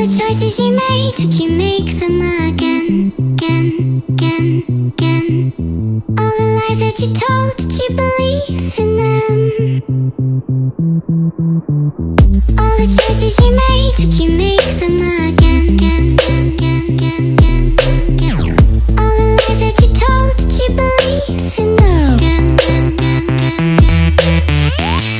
the choices you made, would you make them again, again, again, again? All the lies that you told, did you believe in them? All the choices you made, would you make them again, again, again, again, again, again, again? All the lies that you told, did you believe in them? Again, again, again, again, again.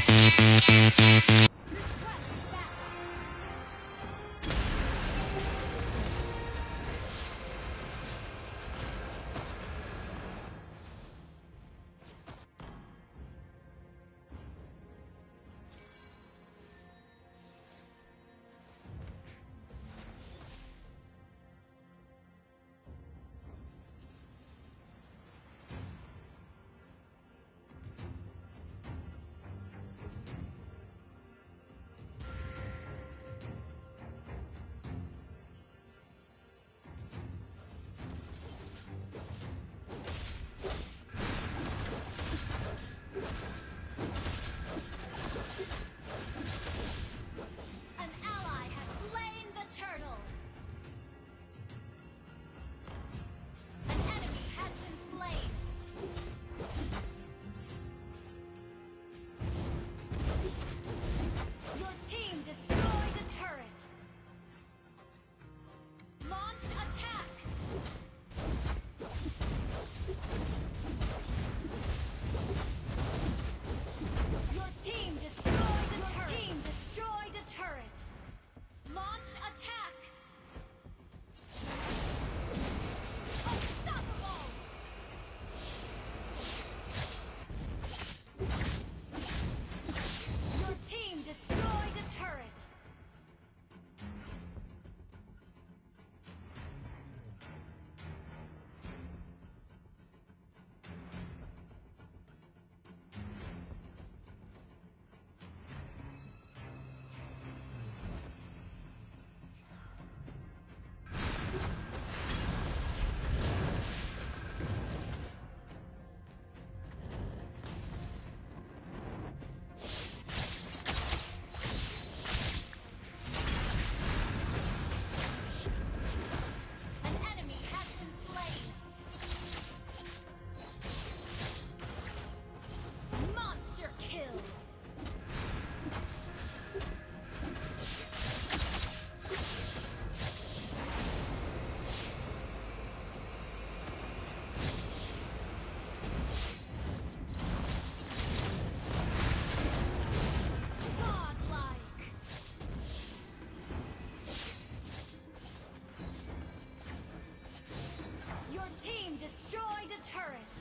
Destroyed a turret!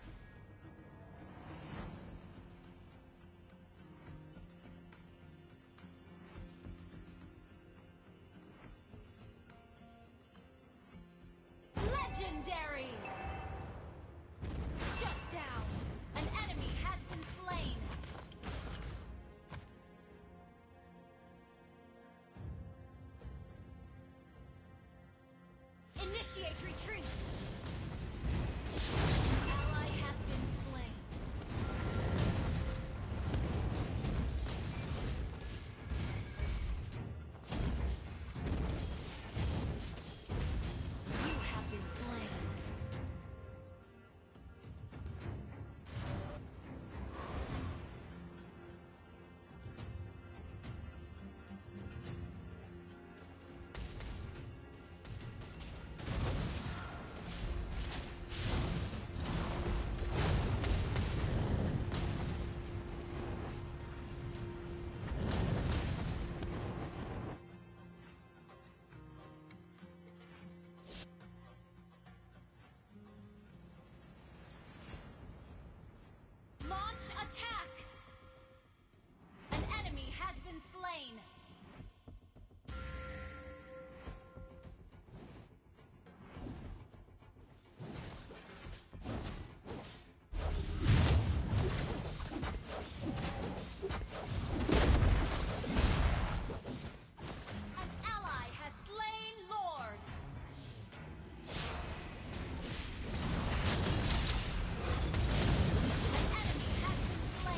Legendary! Shut down! An enemy has been slain! Initiate retreat! Ally has been slain. You have been slain. Attack! An enemy has been slain. An ally has slain Lord. An enemy has been slain.